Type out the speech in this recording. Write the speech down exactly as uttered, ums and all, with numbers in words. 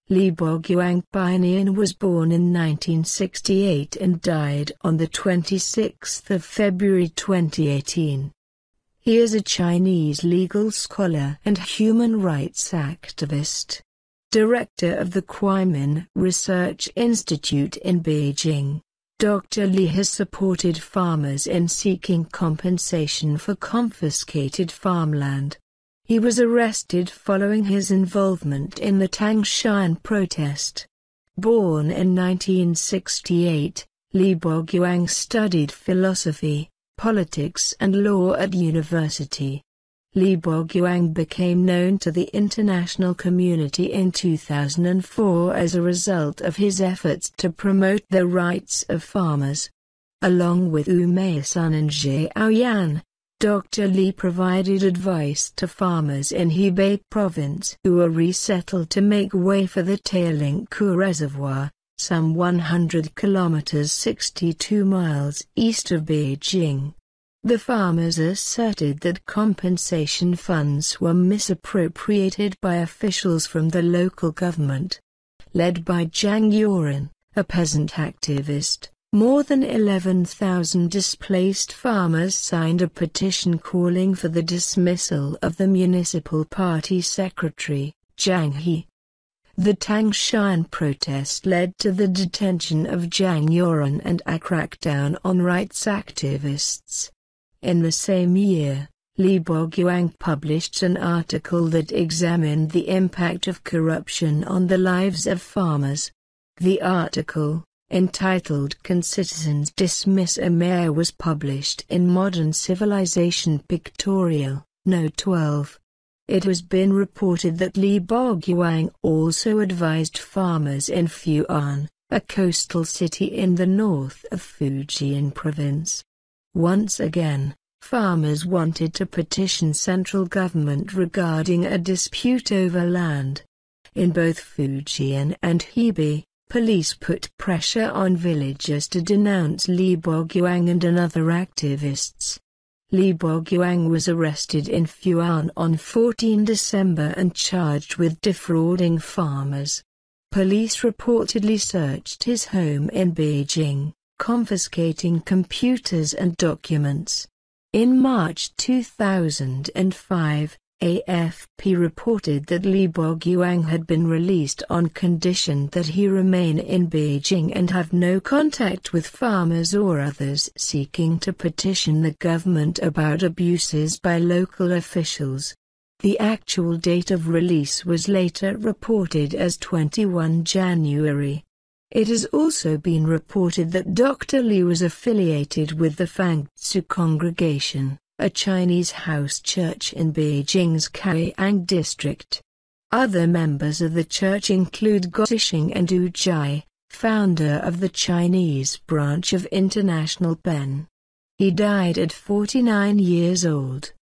Li Boguang Pioneer was born in nineteen sixty-eight and died on the twenty-sixth of February twenty eighteen. He is a Chinese legal scholar and human rights activist. Director of the Kuimin Research Institute in Beijing, Doctor Li has supported farmers in seeking compensation for confiscated farmland. He was arrested following his involvement in the Tangshan protest. Born in nineteen sixty-eight, Li Boguang studied philosophy, politics and law at university. Li Boguang became known to the international community in two thousand four as a result of his efforts to promote the rights of farmers. Along with Wu Meisun and Zhaoyan, Doctor Li provided advice to farmers in Hebei province who were resettled to make way for the Tailingkou Reservoir, some one hundred kilometers sixty-two miles east of Beijing. The farmers asserted that compensation funds were misappropriated by officials from the local government. Led by Zhang Yuran, a peasant activist, more than eleven thousand displaced farmers signed a petition calling for the dismissal of the municipal party secretary, Zhang He. The Tangshan protest led to the detention of Zhang Yuran and a crackdown on rights activists. In the same year, Li Boguang published an article that examined the impact of corruption on the lives of farmers. The article, entitled "Can Citizens Dismiss a Mayor?" was published in Modern Civilization Pictorial, No. twelve. It has been reported that Li Boguang also advised farmers in Fu'an, a coastal city in the north of Fujian province. Once again, farmers wanted to petition central government regarding a dispute over land. In both Fujian and Hebei, police put pressure on villagers to denounce Li Boguang and another activists. Li Boguang was arrested in Fu'an on fourteenth December and charged with defrauding farmers. Police reportedly searched his home in Beijing, confiscating computers and documents. In March two thousand five, A F P reported that Li Boguang had been released on condition that he remain in Beijing and have no contact with farmers or others seeking to petition the government about abuses by local officials. The actual date of release was later reported as twenty-first January. It has also been reported that Doctor Li was affiliated with the Fangtzu Congregation, a Chinese house church in Beijing's Kaiyang district. Other members of the church include Guo Zixing and Wu Jai, founder of the Chinese branch of International Ben. He died at forty-nine years old.